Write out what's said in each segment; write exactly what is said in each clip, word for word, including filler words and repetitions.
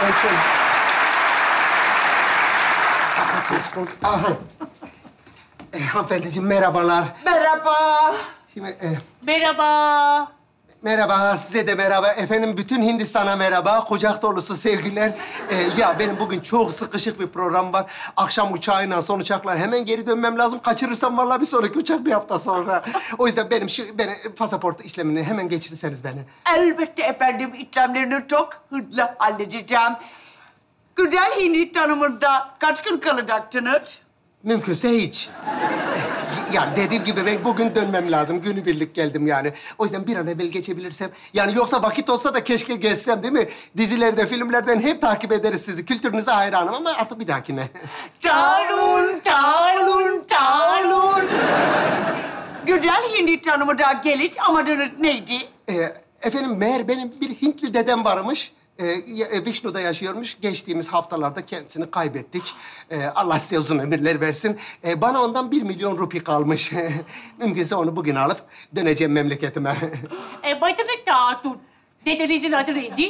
Aha. E, hanımefendiciğim merhabalar. Merhaba. Şimdi, e, Merhaba. merhaba, size de merhaba. Efendim bütün Hindistan'a merhaba. Kucak dolusu sevgiler. E, ya benim bugün çok sıkışık bir program var. Akşam uçağıyla son uçakla hemen geri dönmem lazım. Kaçırırsam vallahi bir sonraki uçak bir hafta sonra. O yüzden benim şu beni, pasaport işlemini hemen geçirirseniz beni. Elbette efendim, işlemlerini çok hızlı halledeceğim. Güzel Hindistan'ımızda kaç gün kalacaksınız? Mümkünse hiç. Ya dediğim gibi ben bugün dönmem lazım. Günübirlik geldim yani. O yüzden bir an evvel geçebilirsem. Yani yoksa vakit olsa da keşke geçsem değil mi? Dizilerde, filmlerden hep takip ederiz sizi. Kültürünüze hayranım ama artık bir dahakine. Talun, talun, talun. Güzel Hindistan'ımıza geliş amadınız neydi? Ee, efendim meğer benim bir Hintli dedem varmış. Ee, Vişnu'da yaşıyormuş. Geçtiğimiz haftalarda kendisini kaybettik. Ee, Allah size uzun ömürler versin. Ee, bana ondan bir milyon rupi kalmış. Mümkünse onu bugün alıp döneceğim memleketime. E, Baytırlık Tatun. Dedenizin adı neydi?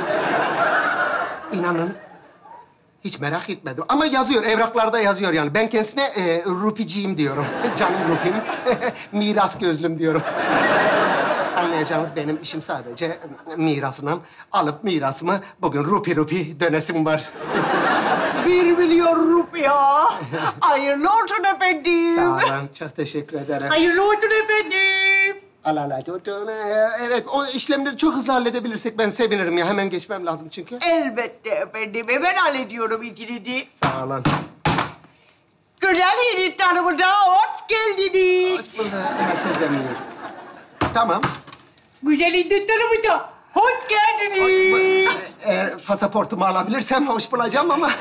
İnanın hiç merak etmedim. Ama yazıyor, evraklarda yazıyor yani. Ben kendisine e, rupiciyim diyorum. Canım rupim. Miras gözlüm diyorum. Anlayacağınız benim işim sadece mirasını alıp mirasımı bugün rupi rupi dönesim var. Bir milyon rupiya. Hayırlı olsun efendim. Sağ olun, çok teşekkür ederim. Hayırlı olsun efendim. Allah Allah, evet o işlemleri çok hızlı halledebilirsek ben sevinirim ya. Hemen geçmem lazım çünkü. Elbette efendim. Hemen hallediyorum işinizi. Sağ olun. Güzel Hindistan'ımıza hoş geldiniz. Hoş bulduk. Ha, siz de mi? Tamam. Güzel Hindistan'ımıza hoş geldiniz. Eğer pasaportumu alabilirsem hoş bulacağım ama.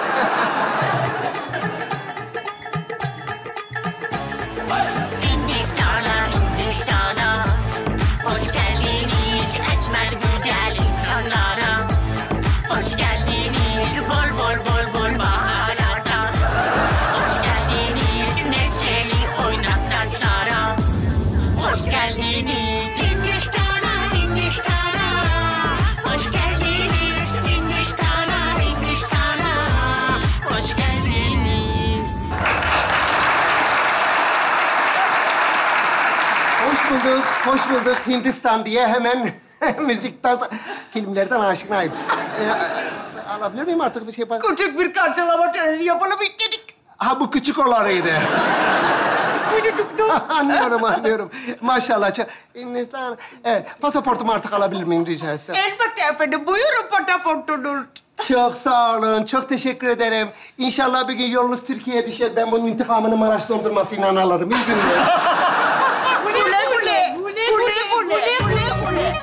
Hindistan'a, Hindistan'a hoş geldiniz esmer güzel insanlara. Hoş geldiniz bol bol bol bol baharata. Hoş geldiniz neşeli oynak danslara. Hoş geldiniz Hindistan'a, Hindistan'a. Hoş geldiniz Hindistan'a, Hindistan'a. Hoş geldiniz. Hoş bulduk, hoş bulduk Hindistan diye hemen müzikten, filmlerden aşinayım. Ee, alabilir miyim artık bir şey? Küçük bir karşılama töreni yapalım istedik. Ha bu küçük olanıydı. Anlıyorum, anlıyorum. Maşallah. Çok... Hindistan. Evet, pasaportumu artık alabilir miyim rica etsem? Elbette efendim. Buyurun pasaportunuz. Çok sağ olun, çok teşekkür ederim. İnşallah bir gün yolunuz Türkiye'ye düşer. Ben bunun intikamını Maraş dondurmasıyla alırım. İyi günler. Güle güle. Güle güle. Güle güle.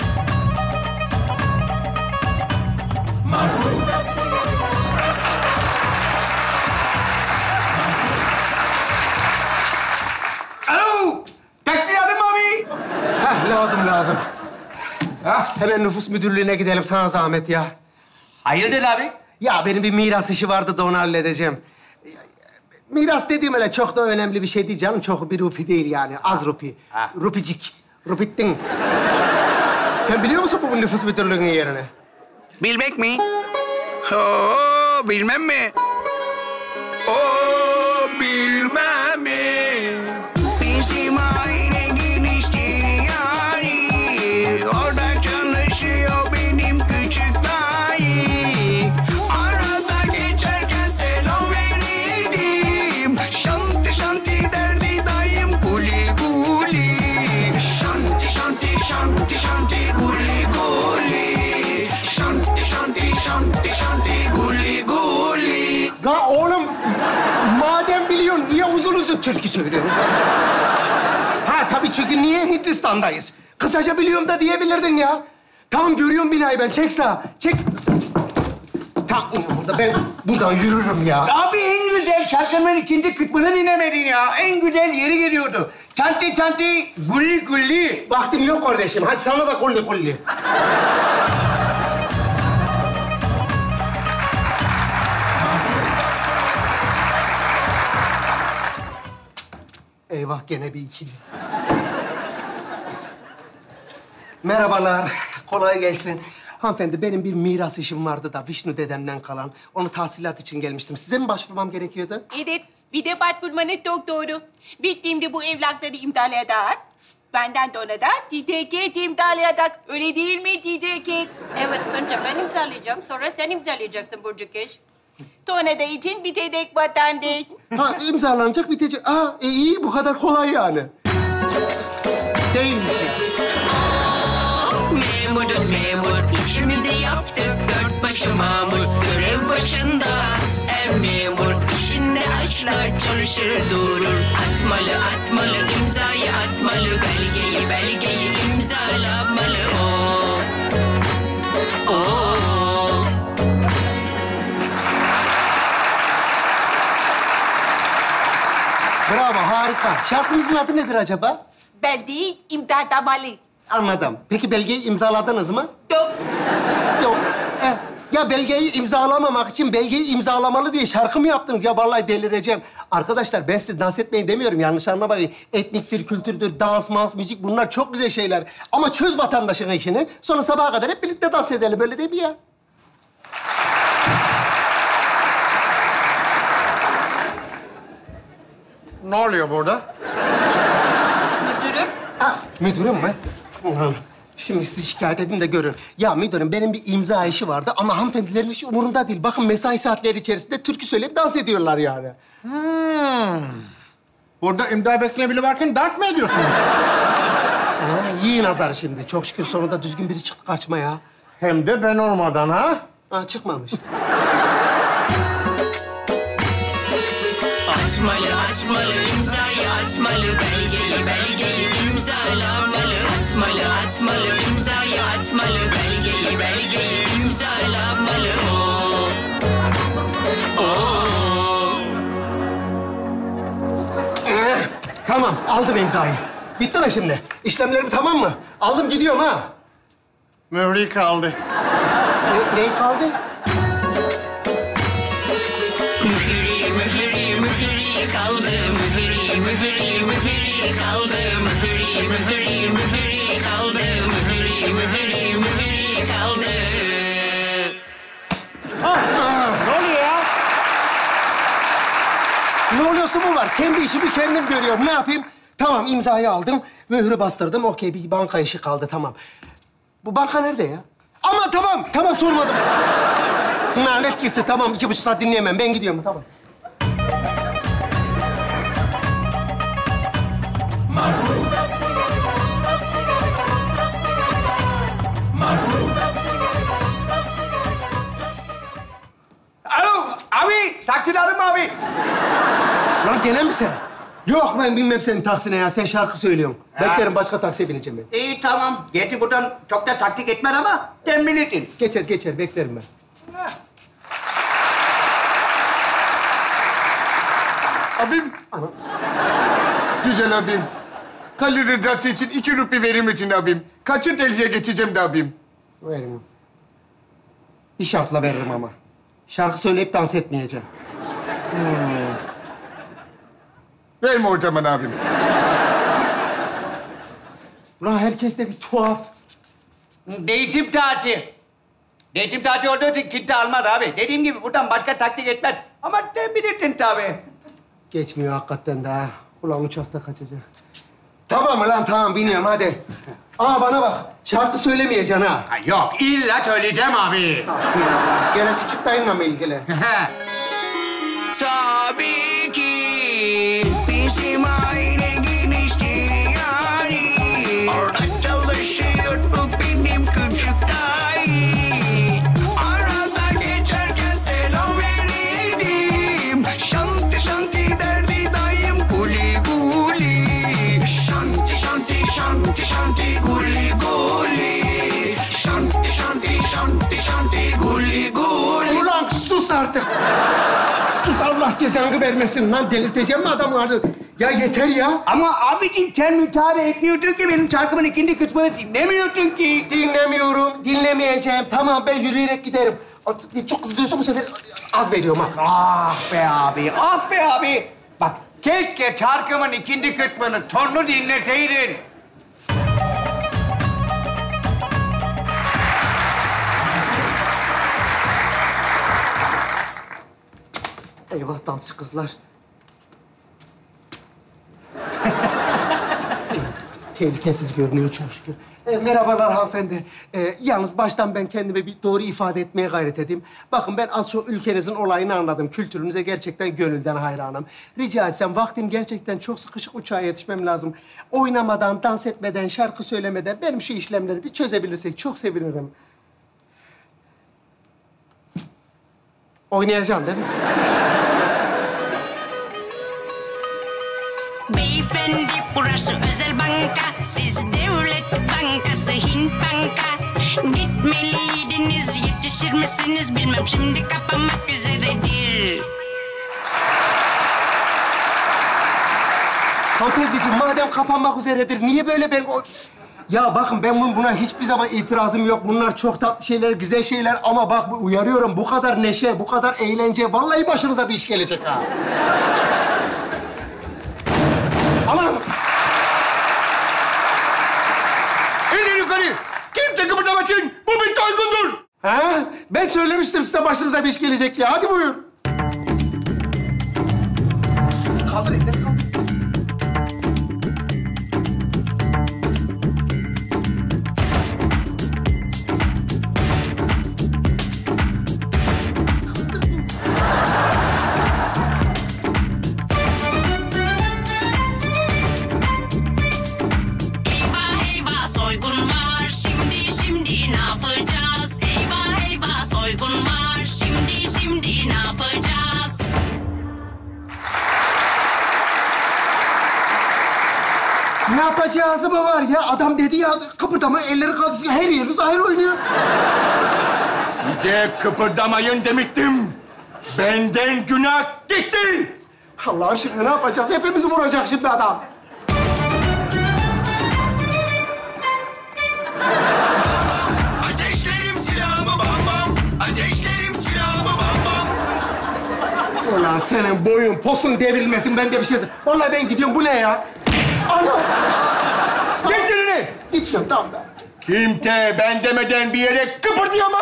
Alo! Taksi lazım mı abi? Heh, lazım, lazım. Heh, hemen nüfus müdürlüğüne gidelim sana zahmet ya. Hayırdır abi? Ya benim bir miras işi vardı da onu halledeceğim. Miras dediğim öyle çok da önemli bir şey değil canım. Çok bir rupi değil yani. Az rupi. Ha. Rupicik. Rupittin. Sen biliyor musun bu nüfus müdürlüğünün yerini? Bilmek mi? Oo, bilmem mi? Oo, bilmem mi? Bizim aile geniştir yani. Orada çalışıyor benim küçük dayı. Arada geçerken selam veririm. Şanti şanti derdi dayım guli guli. Şanti şanti şanti şanti guli guli. Şanti şanti şanti şanti guli guli. Ya oğlum, madem biliyorsun niye uzun uzun türkü söylüyorsun? Ha tabii çünkü niye Hindistan'dayız? Kısaca biliyorum da diyebilirdin ya. Tamam görüyorum binayı ben. Çek sağa. Çek. Tamam burada ben buradan yürürüm ya. Abi en güzel şarkının ikinci kısmını dinlemedin ya. En güzel yeri geliyordu. Çanti çanti, gulli gulli. Vaktim yok kardeşim. Hadi sana da kulli kulli. Eyvah gene bir ikili. Merhabalar, kolay gelsin. Hanımefendi benim bir miras işim vardı da Vişnu dedemden kalan. Onu tahsilat için gelmiştim. Size mi başvurmam gerekiyordu? Evet, bir de başvurmanız çok doğru. Bittiğimde bu evrakları imzalayacak. Benden de ona da T T K imzalayacak. Öyle değil mi T T K? Evet, önce ben imzalayacağım, sonra sen imzalayacaksın Burcu Keş. Sonra da için bitecek vatandaş. Ha imzalanacak bitecek. Aa e, iyi bu kadar kolay yani. Değilmiş ya. Memuruz memur, işimizi yaptık, dört başı mamur. Görev başında her memur, işinde aşlar çalışır durur. Atmalı atmalı, imzayı atmalı, belgeyi belgeyi imzalamalı. Oo. Oo. Bravo, harika. Şarkımızın adı nedir acaba? Belgeyi imzalamalı. Anladım. Peki belgeyi imzaladınız mı? Yok. Yok. Eh, ya belgeyi imzalamamak için belgeyi imzalamalı diye şarkı mı yaptınız? Ya vallahi delireceğim. Arkadaşlar ben size dans etmeyin demiyorum. Yanlış anlamayın. Etniktir, kültürdür, dans, mans, müzik bunlar çok güzel şeyler. Ama çöz vatandaşın işini. Sonra sabaha kadar hep birlikte dans edelim. Öyle değil mi ya? Ne oluyor burada? Müdürüm, Ha, müdürüm mü? Ulan, şimdi sizi şikayet edin de görün. Ya müdürüm benim bir imza işi vardı ama hanımefendilerin işi umurunda değil. Bakın mesai saatleri içerisinde türkü söyleyip dans ediyorlar yani. Hmm. Burada imza bekleyen biri varken dert mi ediyorsun? Ha, iyi nazar şimdi. Çok şükür sonunda düzgün biri çıktı kaçmaya. Hem de ben olmadan ha? Ha, çıkmamış. Atmalı atmalı, imzayı atmalı, belgeyi belgeyi imzalamalı. Atmalı atmalı, imzayı atmalı, belgeyi belgeyi imzalamalı. Oo. Oo. Eh, tamam, aldım imzayı. Bitti mi şimdi? İşlemlerim tamam mı? Aldım gidiyorum ha. Mühri kaldı. Ne, ne kaldı? Mühri mühri mühri kaldı, mühri mühri mühri kaldı, mühri mühri mühri kaldı, mühri mühri mühri kaldı. Ne oluyor ya? Ne oluyorsa bu var. Kendi işimi kendim görüyorum. Ne yapayım? Tamam, imzayı aldım. Mührü bastırdım. Okey, bir banka işi kaldı. Tamam. Bu banka nerede ya? Ama tamam, tamam sormadım. Lanet gitsin. Tamam, iki buçuk saat dinleyemem. Ben gidiyorum. Tamam. Alo, abi. Taksi alır mı abi? Lan gene mi sen? Yok, ben bilmem senin taksine ya. Sen şarkı söylüyorsun. Ha. Beklerim, başka taksiye bineceğim ben. İyi tamam. Gerçi buradan çok da taktik etmez ama sen bilirsin. Geçer, geçer. Beklerim ben. Abim. Güzel abim. Kalir rızası için iki rupi verir misin abim? Kaçı telliye geçeceğim de abim? Veririm. Bir şartla veririm ama. Şarkı söyleyip dans etmeyeceğim. Verme o zaman abim. Ulan herkes de bir tuhaf. Değişim taati. Değişim taati olduğu için kimse almaz abi. Dediğim gibi buradan başka taktik etmez. Ama sen bilirsin tabii. Geçmiyor hakikaten daha. Ulan uçakta kaçacak. Tamam lan tamam biniyorum hadi. Aa bana bak. Şarkı söylemeyeceksin ha. Ha, yok illa söyleyeceğim abi. Hasbinallah. Gene küçük dayınla mı ilgili? Tabii ki bizim aile geniştir yani. Orada çalışıyor bu benim küçük dayı. Arada geçerken selam veririm. Şanti şanti derdi dayım guli guli. Şanti şanti şanti şanti guli guli. Şanti şanti şanti şanti guli guli. Ulan sus artık. Sus Allah cezanı vermesin lan. Delirteceğim mi adamları? Ya yeter ya. Ama abicim sen müsaade etmiyordun ki benim şarkımın ikinci kısmını dinlemiyordun ki. Dinlemiyorum, dinlemeyeceğim. Tamam ben yürüyerek giderim. Çok kızıyorsa bu sefer az veriyorum ha. Ah be abi, ah be abi. Bak keşke şarkımın ikinci kısmını tonlu dinleseydin. Eyvah dansçı kızlar. Tehlikesiz görünüyor çok şükür. E, merhabalar hanımefendi. E, yalnız baştan ben kendimi bir doğru ifade etmeye gayret edeyim. Bakın ben az çok ülkenizin olayını anladım. Kültürünüze gerçekten gönülden hayranım. Rica etsem vaktim gerçekten çok sıkışık, uçağa yetişmem lazım. Oynamadan, dans etmeden, şarkı söylemeden benim şu işlemleri bir çözebilirsek çok sevinirim. Oynayacaksın değil mi? Beyefendi burası özel banka, siz devlet bankası Hint banka. Gitmeliydiniz, yetişir misiniz bilmem, şimdi kapanmak üzeredir. Hanımefendiciğim madem kapanmak üzeredir niye böyle ben... O... Ya bakın ben bun- buna hiçbir zaman itirazım yok. Bunlar çok tatlı şeyler, güzel şeyler ama bak uyarıyorum bu kadar neşe, bu kadar eğlence vallahi başınıza bir iş gelecek ha. Aman! Elleri yukarı! Kimse kıpırdamasın! Bu bir soygundur! Ha? Ben söylemiştim size başınıza bir iş gelecek ya. Hadi buyur. Kaldır elleri kaldır. Eyvah eyvah soygun var, şimdi şimdi ne yapacağız? Eyvah eyvah soygun var, şimdi şimdi ne yapacağız? Ne yapacağızı mı var ya? Adam dedi ya kıpırdama elleri kaldırsın. Her yeriniz ayrı oynuyor. Size kıpırdamayın demiştim. Benden günah gitti. Allah'ım şimdi ne yapacağız? Hepimizi vuracak şimdi adam. Ateşlerim silahımı bam bam. Ateşlerim silahımı bam bam. Ulan senin boyun, posun devrilmesin. Ben de bir şey... Vallahi ben gidiyorum. Bu ne ya? Ana! Getir elini. Gitsin tamam ben. Kimse ben demeden bir yere kıpırdayamaz.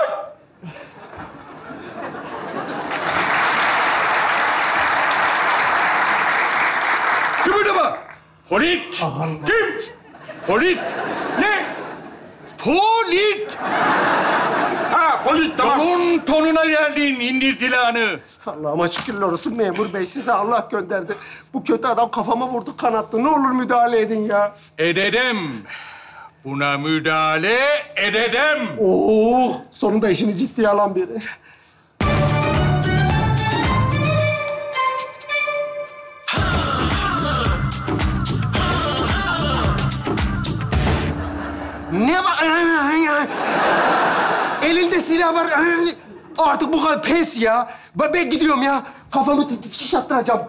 Kıpırdama. Polit. Kim? Polit. Ne? Polit. Ha, polit tamam. Onun tonuna geldin, indir silahını. Allah'ıma şükürler olsun memur bey. Size Allah gönderdi. Bu kötü adam kafama vurdu, kanattı. Ne olur müdahale edin ya. Ededem. Buna müdahale ededem. Oh! Sonunda işini ciddiye alan biri. Ne var? Elinde silah var. Artık bu kadar pes ya. Ben ben gidiyorum ya. Kafamı dikiş attıracağım.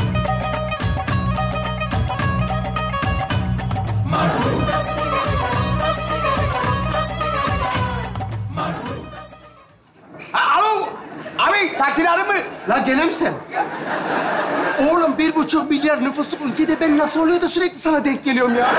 Ha, alo! Abi takileri mi? La gene mi sen? Oğlum bir buçuk milyar nüfusluk ülkede ben nasıl oluyor da sürekli sana denk geliyorum ya?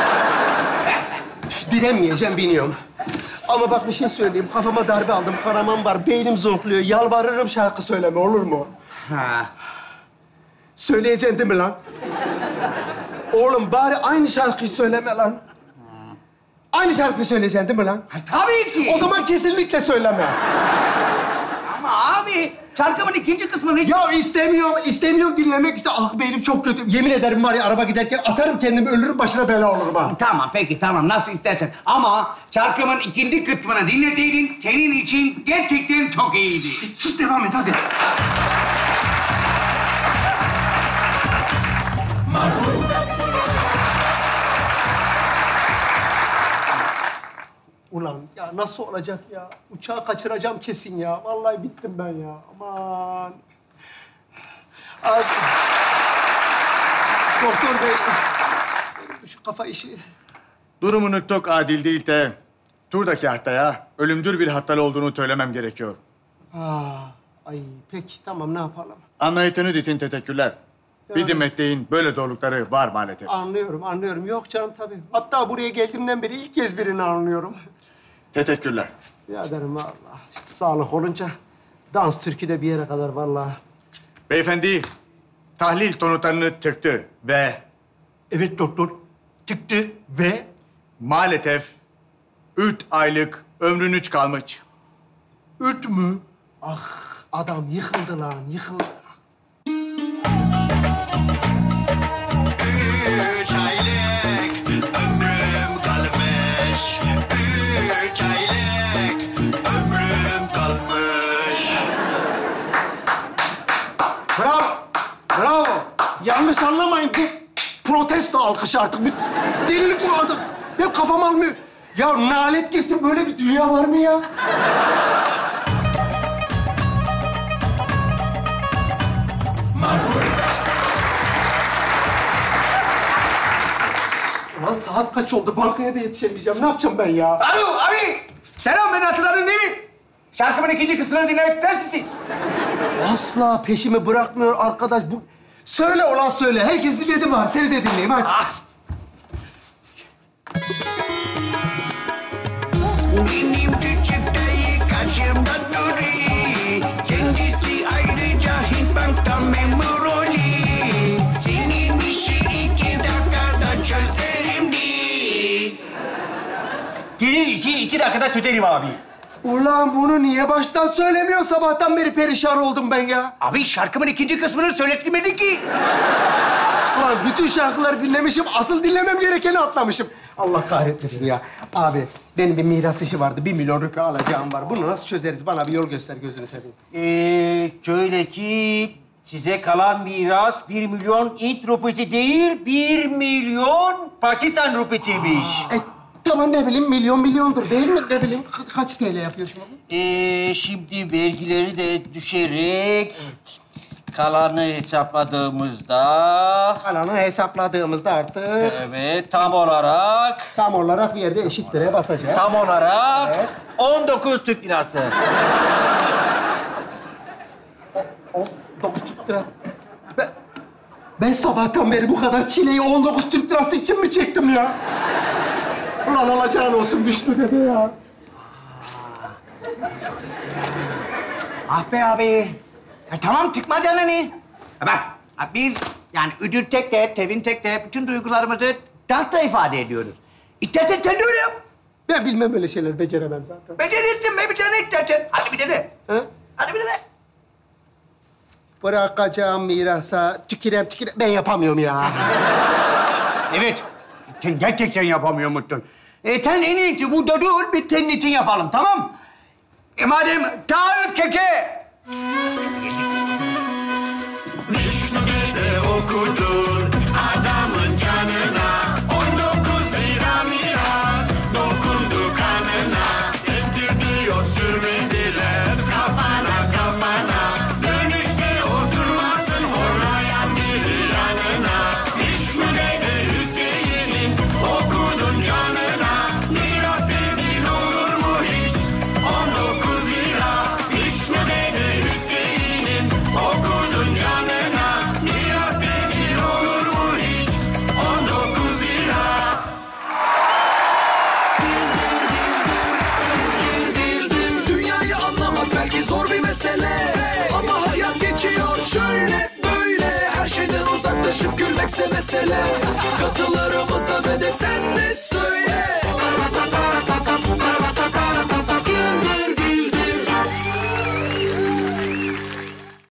Üf, direnmeyeceğim, biniyorum. Ama bak bir şey söyleyeyim. Kafama darbe aldım, kanaman var, beynim zonkluyor. Yalvarırım şarkı söyleme, olur mu? Ha. Söyleyeceksin değil mi lan? Oğlum bari aynı şarkıyı söyleme lan. Aynı şarkıyı söyleyeceksin değil mi lan? Ha, tabii ki. O zaman kesinlikle söyleme. Ama abi şarkımın ikinci kısmını... Ya istemiyorum, istemiyorum dinlemek iste. Ah beynim çok kötü. Yemin ederim var ya araba giderken atarım kendimi, ölürüm, başına bela olurum ha. Tamam peki tamam nasıl istersen. Ama şarkımın ikinci kısmını dinleseydin senin için gerçekten çok iyiydi. Sus devam et hadi. Ulan ya nasıl olacak ya? Uçağı kaçıracağım kesin ya. Vallahi bittim ben ya. Aman. Ay. Doktor bey. Benim şu kafa işi. Durumunuz çok adil değil de turdaki hastaya ölümcül bir hastalığı olduğunu söylemem gerekiyor. Aa, ay peki tamam ne yapalım? Anlayışınız için teşekkürler. Bizim mesleğin böyle zorlukları var maalesef. Anlıyorum, anlıyorum. Yok canım tabii. Hatta buraya geldiğimden beri ilk kez birini anlıyorum. Teşekkürler. Biraderim vallahi. İşte sağlık olunca dans türkü de bir yere kadar vallahi. Beyefendi tahlil sonuçlarını çıktı ve... Evet doktor. Çıktı ve... Maalesef üç aylık ömrünüz kalmış. Üç mü? Ah adam yıkıldı lan, yıkıldı. Üç aylık ömrüm kalmış. Üç aylık ömrüm kalmış. Bravo, bravo. Yanlış anlamayın, bu protesto alkışı artık. Bir delilik bu artık. Benim kafam almıyor. Ya nalet girsin, böyle bir dünya var mı ya? Ulan saat kaç oldu? Bankaya da yetişemeyeceğim. Ne yapacağım ben ya? Alo abi. Selam, ben hatırladın değil mi? Şarkımın ikinci kısmını dinlemek ister misin? Asla peşimi bırakmıyor arkadaş. Bu... Söyle ulan söyle. Herkes dinledi mi? Seni de dinleyeyim hadi. Ah. Benim küçük dayı karşımda duruyor. Kendisi ayrıca Hintbank'ta memuroli. Senin işi iki dakikada çözerim diye. Senin işi iki dakikada tüterim abi. Ulan bunu niye baştan söylemiyor? Sabahtan beri perişan oldum ben ya. Abi şarkımın ikinci kısmını söyletmedin ki. Ulan bütün şarkıları dinlemişim. Asıl dinlemem gerekeni atlamışım. Allah kahretmesin ya. Abi benim bir miras işi vardı. Bir milyon rupi alacağım var. Bunu nasıl çözeriz? Bana bir yol göster gözünü seveyim. Ee, şöyle ki size kalan miras bir milyon Hint rupisi değil, bir milyon Pakistan rupisiymiş. E, tamam ne bileyim milyon milyondur değil mi? Ne bileyim ka- kaç T L yapıyor şimdi bu? Ee, şimdi vergileri de düşerek kalanı hesapladığımızda... Kalanı hesapladığımızda artık... Evet, tam olarak... Tam olarak bir yerde eşittir'e basacağız. Tam olarak Evet. on dokuz Türk lirası. on dokuz Türk lira. Ben, ben sabahtan beri bu kadar çileyi on dokuz Türk lirası için mi çektim ya? Ulan alacağın olsun Vişnu dede ya. Ah be abi. Ya tamam tıkma canını. Ya bak biz yani ödül tek de, tevin tek de bütün duygularımızı dansla ifade ediyoruz. İstersen sen de öyle yap. Ben bilmem öyle şeyler, beceremem zaten. Becerirsin be bir tane istersen. Hadi bir dene. Ha? Hadi bir dene. Bırakacağım mirasa tükürem tükürem. Ben yapamıyorum ya. Evet. Sen gerçekten yapamıyor musun? E sen en iyisi burada dur, biz senin için yapalım, tamam? E madem taahhüt keke.